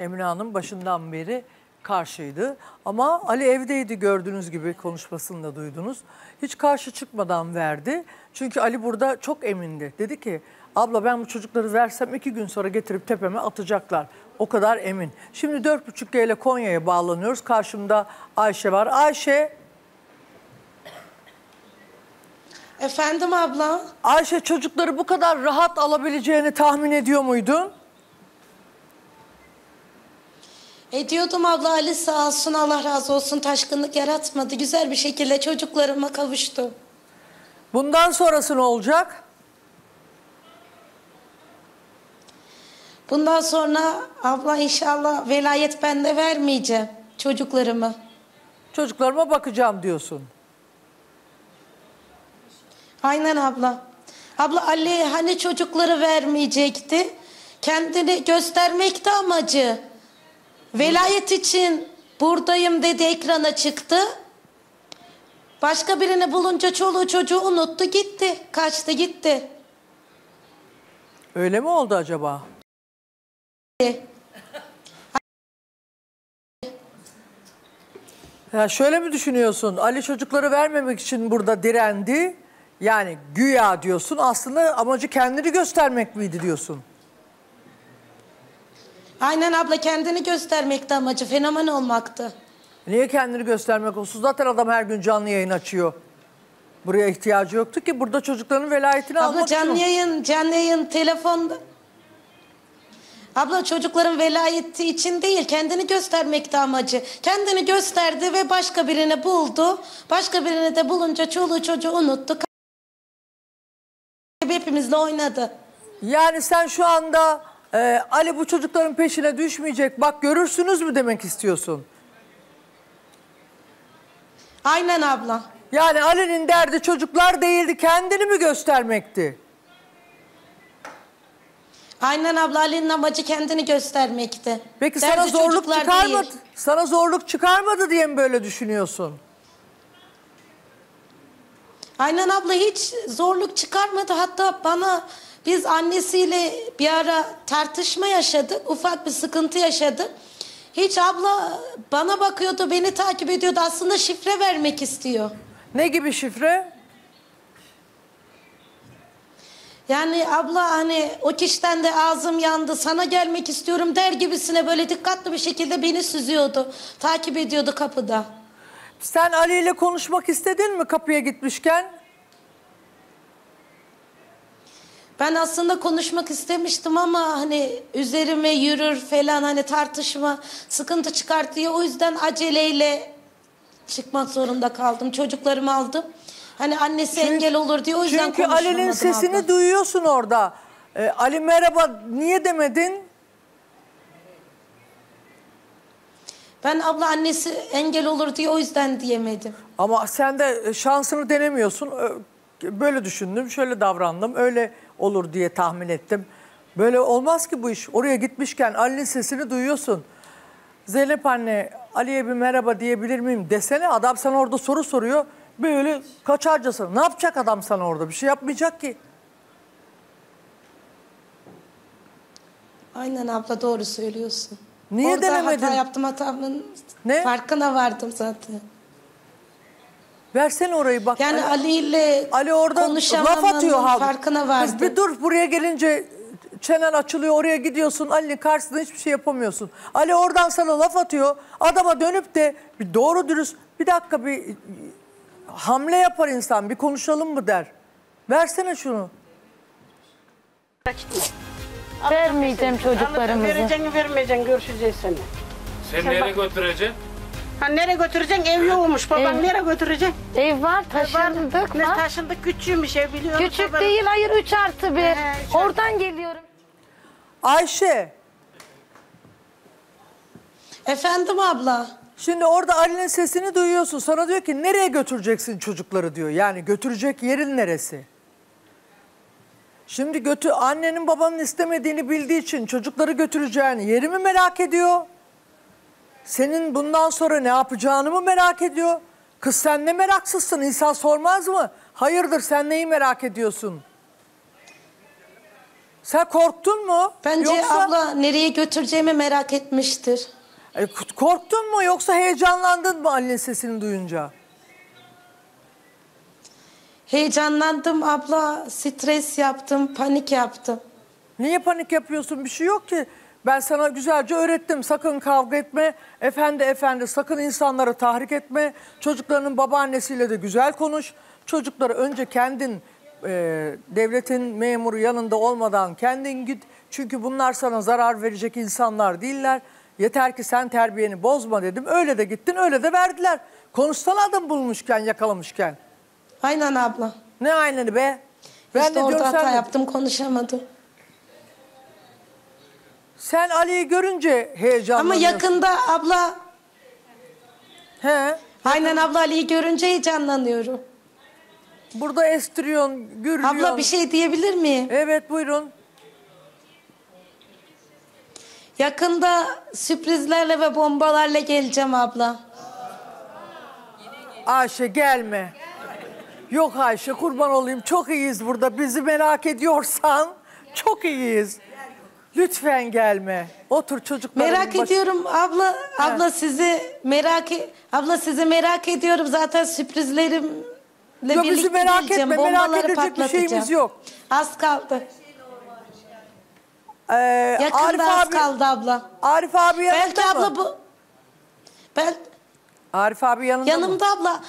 Emine Hanım başından beri karşıydı. Ama Ali evdeydi, gördüğünüz gibi konuşmasını da duydunuz. Hiç karşı çıkmadan verdi. Çünkü Ali burada çok emindi. Dedi ki abla ben bu çocukları versem 2 gün sonra getirip tepeme atacaklar. O kadar emin. Şimdi 4.5G ile Konya'ya bağlanıyoruz. Karşımda Ayşe var. Ayşe. Efendim abla? Ayşe, çocukları bu kadar rahat alabileceğini tahmin ediyor muydun? Ediyordum abla, Ali sağ olsun, Allah razı olsun, taşkınlık yaratmadı. Güzel bir şekilde çocuklarıma kavuştu. Bundan sonrası ne olacak? Bundan sonra abla inşallah velayet ben de vermeyeceğim çocuklarımı. Çocuklarıma bakacağım diyorsun. Aynen abla. Abla Ali hani çocukları vermeyecekti. Kendini göstermekti amacı. Velayet için buradayım dedi, ekrana çıktı. Başka birini bulunca çoluğu çocuğu unuttu gitti. Kaçtı gitti. Öyle mi oldu acaba? Ya şöyle mi düşünüyorsun? Ali çocukları vermemek için burada direndi. Yani güya diyorsun, aslında amacı kendini göstermek miydi diyorsun? Aynen abla, kendini göstermekti amacı, fenomen olmaktı. Niye kendini göstermek olsun? Zaten adam her gün canlı yayın açıyor. Buraya ihtiyacı yoktu ki, burada çocukların velayetini Abla almak canlı için. canlı yayın telefonda. Abla çocukların velayeti için değil, kendini göstermekti amacı. Kendini gösterdi ve başka birini buldu. Başka birini de bulunca çoluğu çocuğu unuttu. Hepimizle oynadı. Yani sen şu anda Ali bu çocukların peşine düşmeyecek, bak görürsünüz mü demek istiyorsun? Aynen abla. Yani Ali'nin derdi çocuklar değildi, kendini mi göstermekti? Aynen abla, Ali'nin amacı kendini göstermekti. Peki Derdi sana zorluk çocuklar çıkarmadı? değil. Sana zorluk çıkarmadı diye mi böyle düşünüyorsun? Aynen abla, hiç zorluk çıkarmadı. Hatta biz annesiyle bir ara tartışma yaşadık. Ufak bir sıkıntı yaşadık. Hiç abla bana bakıyordu, beni takip ediyordu. Aslında şifre vermek istiyor. Ne gibi şifre? Yani abla hani o kişiden de ağzım yandı, sana gelmek istiyorum der gibisine böyle dikkatli bir şekilde beni süzüyordu. Takip ediyordu kapıda. Sen Ali ile konuşmak istedin mi kapıya gitmişken? Ben aslında konuşmak istemiştim ama hani üzerime yürür falan, hani tartışma, sıkıntı çıkartıyor. O yüzden aceleyle çıkmak zorunda kaldım. Çocuklarımı aldım. Hani annesi engel olur diye, o yüzden Çünkü konuşamadım Ali'nin sesini abla. duyuyorsun orada. Ali merhaba niye demedin? Ben abla annesi engel olur diye o yüzden diyemedim. Ama sen de şansını denemiyorsun. Böyle düşündüm, şöyle davrandım, öyle olur diye tahmin ettim. Böyle olmaz ki bu iş. Oraya gitmişken Ali'nin sesini duyuyorsun. Zeynep anne, Ali'ye bir merhaba diyebilir miyim desene. Adam sana orada soru soruyor. Böyle kaçarcasına. Ne yapacak adam sana orada? Bir şey yapmayacak ki. Aynen abla, doğru söylüyorsun. Niye Orada denemedin? hata yaptım, hatamın farkına vardım zaten. Versene orayı bak. Yani Ali ile Ali orada laf atıyor halk. farkına vardım. Kız bir dur, buraya gelince çenen açılıyor, oraya gidiyorsun. Ali'nin karşısında hiçbir şey yapamıyorsun. Ali oradan sana laf atıyor. Adama dönüp de bir doğru dürüst bir dakika bir hamle yapar insan. Bir konuşalım mı der. Versene şunu. Vermeyeceğim çocuklarımızı. Vereceksin vermeyeceksin, görüşeceğiz seni. Sen nereye götüreceksin? Ha nereye götüreceksin? Ev yokmuş baban, Ev. nereye götüreceksin? Ev var, taşındık Ne var. taşındık, küçüğümüş ev biliyorum. Küçük değil, hayır 3+1. He, 3+1. Oradan geliyorum. Ayşe, Efendim abla. şimdi orada Ali'nin sesini duyuyorsun. Sana diyor ki nereye götüreceksin çocukları diyor. Yani götürecek yerin neresi? Şimdi annenin babanın istemediğini bildiği için çocukları götüreceğini yeri mi merak ediyor? Senin bundan sonra ne yapacağını mı merak ediyor? Kız sen ne meraksızsın, insan sormaz mı? Hayırdır, sen neyi merak ediyorsun? Sen korktun mu? Bence Yoksa, abla nereye götüreceğimi merak etmiştir. Korktun mu yoksa heyecanlandın mı annenin sesini duyunca? Heyecanlandım abla, stres yaptım, panik yaptım. Niye panik yapıyorsun? Bir şey yok ki. Ben sana güzelce öğrettim. Sakın kavga etme. Efendi sakın insanları tahrik etme. Çocuklarının babaannesiyle de güzel konuş. Çocukları önce kendin devletin memuru yanında olmadan kendin git. Çünkü bunlar sana zarar verecek insanlar değiller. Yeter ki sen terbiyeni bozma dedim. Öyle de gittin, öyle de verdiler. Konuşsana adam bulmuşken, yakalamışken. Aynen abla. Ne aynını be? Ben İşte de orada diyorum hata sen, yaptım, konuşamadım. sen Ali'yi görünce Ama heyecanlanıyorsun. yakında abla, He. aynen abla, Ali'yi görünce heyecanlanıyorum. Burada estiriyorsun, gürlüyorsun. Abla bir şey diyebilir miyim? Evet buyurun. Yakında sürprizlerle ve bombalarla geleceğim abla. Ayşe gelme. Yok Ayşe kurban olayım, çok iyiyiz burada. Bizi merak ediyorsan çok iyiyiz. Lütfen gelme. Otur çocukların Merak ediyorum abla. Abla sizi merak ediyorum. Zaten sürprizlerimle Yok, bizi birlikte merak geleceğim. etme, merak Bombaları edecek bir şeyimiz patlatacağım. yok. Az kaldı. Arif Yakında az abi, kaldı abla. Arif abi yanında Belki mı? abla bu. Arif abi yanında mı? Yanımda abla.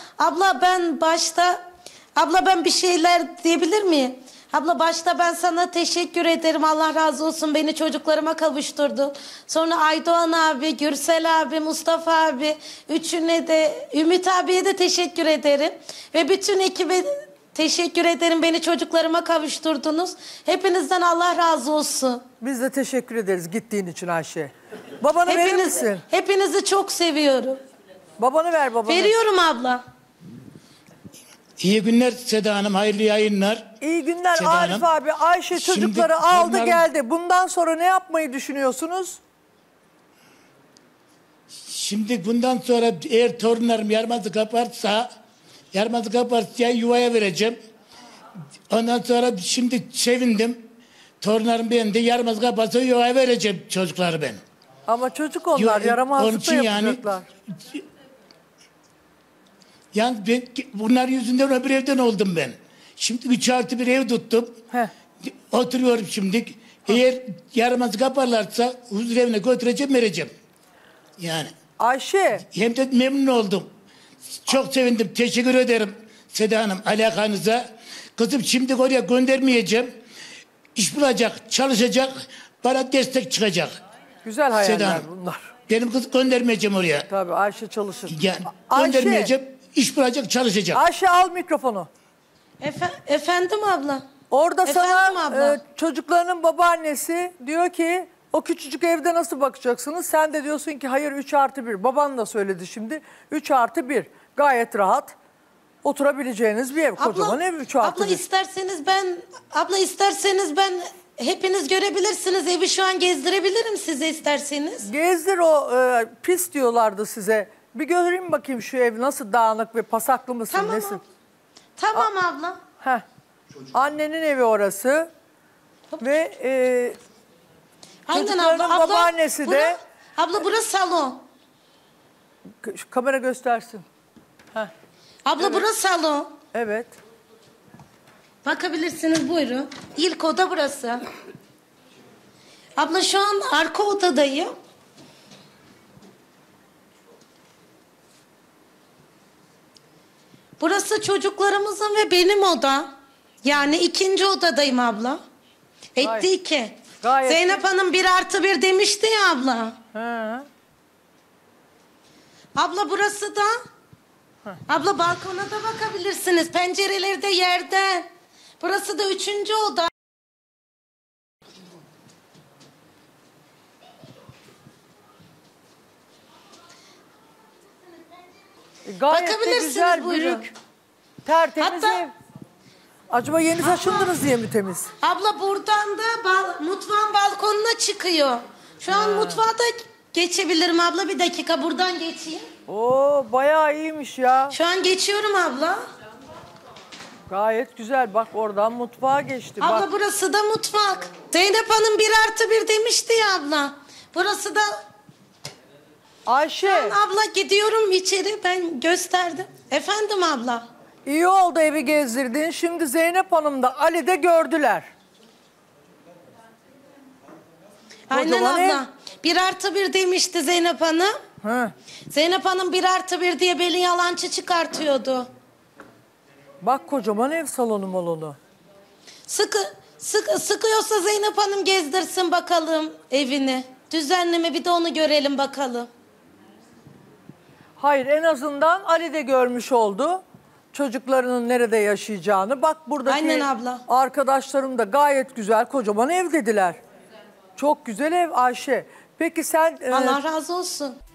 Abla ben bir şeyler diyebilir miyim? Abla başta ben sana teşekkür ederim. Allah razı olsun, beni çocuklarıma kavuşturdun. Sonra Aydoğan abi, Gürsel abi, Mustafa abi, üçüne de, Ümit abiye de teşekkür ederim. Ve bütün ekibe teşekkür ederim. Beni çocuklarıma kavuşturdunuz. Hepinizden Allah razı olsun. Biz de teşekkür ederiz gittiğin için Ayşe. Babanı verir misin? Hepinizi çok seviyorum. Babanı ver babanı. Veriyorum abla. İyi günler Seda Hanım, hayırlı yayınlar. İyi günler Seda Arif Hanım. abi. Ayşe Şimdi çocukları aldı bunların- geldi. Bundan sonra ne yapmayı düşünüyorsunuz? Şimdi bundan sonra eğer torunlarım yarmazı kaparsa yuvaya vereceğim. Ondan sonra şimdi sevindim. Torunlarım benim de yarmazı kaparsa yuvaya vereceğim çocukları ben. Ama çocuk onlar Onun yaramazlık da için yani- yapacaklar. Yani ben, bunlar yüzünden öbür evden oldum ben. Şimdi 3+1 ev tuttum. Heh. Oturuyorum şimdi. Eğer yarmazı kaparlarsa huzur evine götüreceğim, vereceğim. Yani. Ayşe Hem de memnun oldum. Çok sevindim. Teşekkür ederim Seda Hanım alakanıza. Kızım şimdi oraya göndermeyeceğim. İş bulacak, çalışacak, bana destek çıkacak. güzel Seda hayaller Hanım. bunlar. Benim kız göndermeyeceğim oraya. Tabii Ayşe çalışır. Yani Ayşe, göndermeyeceğim, iş bulacak, çalışacak. Ayşe al mikrofonu. Efendim abla. Orada Efendim sana abla? çocuklarının babaannesi diyor ki o küçücük evde nasıl bakacaksınız? Sen de diyorsun ki hayır 3+1. Baban da söyledi şimdi 3+1. Gayet rahat oturabileceğiniz bir ev. Kocaman ev 3+1. Abla isterseniz ben hepiniz görebilirsiniz. Evi şu an gezdirebilirim size isterseniz. Gezdir o pis diyorlardı size. Bir göreyim bakayım şu ev nasıl dağınık ve pasaklı mısın Tamam nesin? abla. Tamam abla. Heh. Annenin evi orası. Ve çocuklarının babaannesi de Abla burası salon. şu kamera göstersin. Abla burası salon. Evet. Bakabilirsiniz, buyurun. İlk oda burası. Abla şu an arka odadayım. Burası çocuklarımızın ve benim oda. Yani ikinci odadayım abla. Etti Gayet- 2. gayet- Zeynep Hanım 1+1 demişti ya abla. He. Abla burası da. Abla balkona da bakabilirsiniz. Pencereleri de yerden. Burası da 3. oda. Gayet de Bakabilirsiniz, güzel, buyurun. büyük. Tertemiz Hatta- ev. Acaba yeni taşındınız diye mi temiz? Abla buradan da mutfağın balkonuna çıkıyor. Şu an mutfağa da geçebilirim abla. Bir dakika buradan geçeyim. Oo bayağı iyiymiş ya. Şu an geçiyorum abla. Gayet güzel. Bak oradan mutfağa geçti. Abla Bak. burası da mutfak. Zeynep Hanım 1+1 demişti ya abla. Burası da Ayşe abla gidiyorum içeri ben gösterdim. Efendim abla. iyi oldu evi gezdirdin. Şimdi Zeynep Hanım da Ali de gördüler. Aynen Kocaman ev. abla. 1+1 demişti Zeynep Hanım. Hı. Zeynep Hanım 1+1 diye beni yalancı çıkartıyordu. Bak kocaman ev salonu molonu. Sıkıyorsa Zeynep Hanım gezdirsin bakalım evini. Düzenleme bir de onu görelim bakalım. Hayır en azından Ali de görmüş oldu. Çocuklarının nerede yaşayacağını. Bak buradaki Aynen abla. arkadaşlarım da gayet güzel kocaman ev dediler. Çok güzel ev Ayşe. Peki sen... Allah razı olsun.